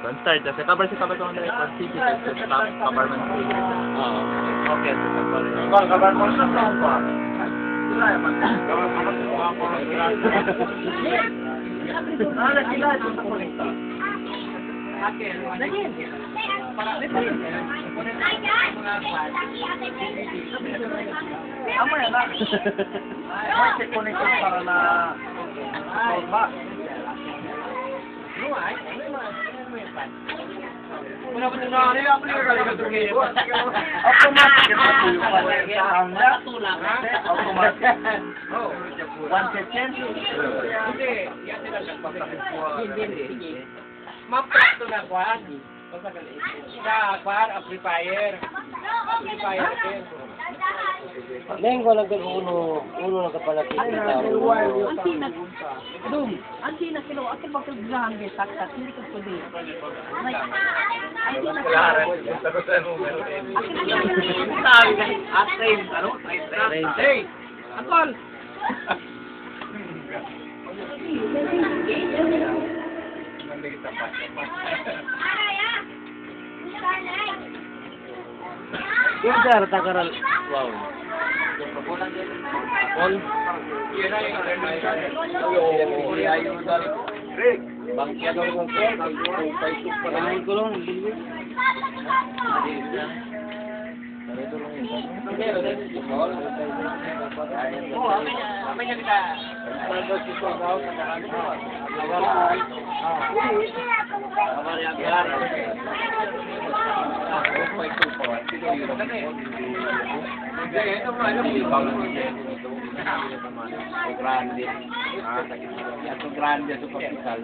Don't start. Kasi cover si cover ko ng record. Sige, stop. Cover man. Oo. Okay. Cover mo sa sound ko. Amo yan lang. Check ko nito para na normal. Wala ba na ano yung automatic mapakto na kuan. Sa kuan amplifier. Neng ko lang uno lang kapalaki. Anti na kilo akin magkagrahan din sakta hindi ka pwede. Hey! Akol! Yun takaral. Wow. All. Bangkya daw ng phone, Facebook pa naman ko lang. Grande. Atau grande itu kapital.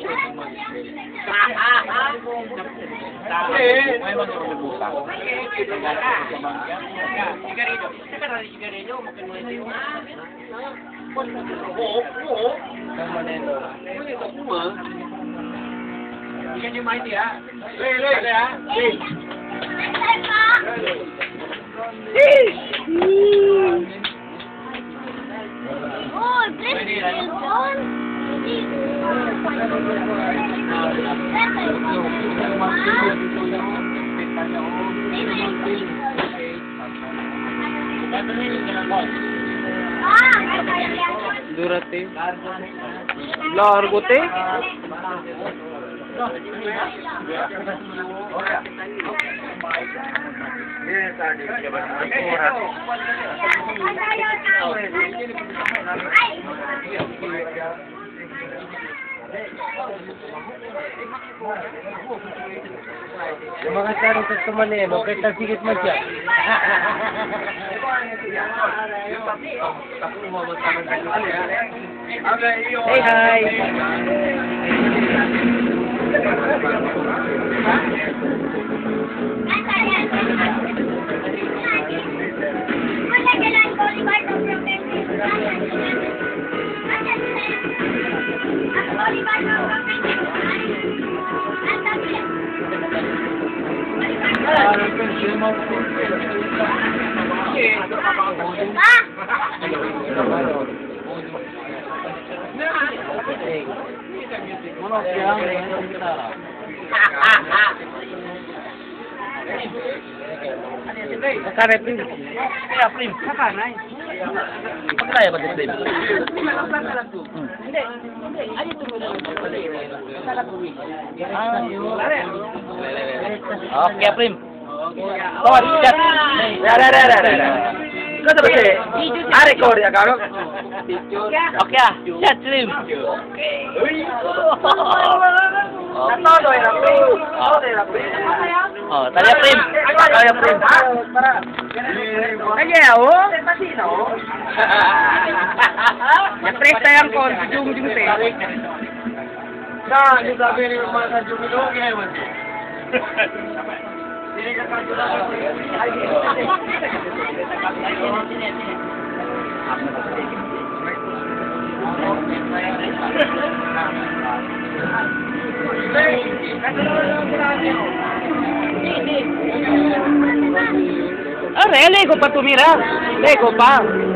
Ikan yung mighty ha. Oh, this is fun. Durate. Largo te. Yung mga tarong sa tumanin, okay, tasigit mo siya. Hey, hi! Kare prim. Kaya prim. Kakanay. Pagkaya ba din? Hindi. Ano ito Okay, prim. Oh, chat. Kau dapat sih? Record ya kau? Oke, chat prim. Oh, tadi prim. Tadi prim. Aja oh. Ya prim tayang ko jung teh. Nah, ini sabi ni mga jumi do kaya man. Ini ka kanto Ah, really? Ko pa tumira. Lego pa.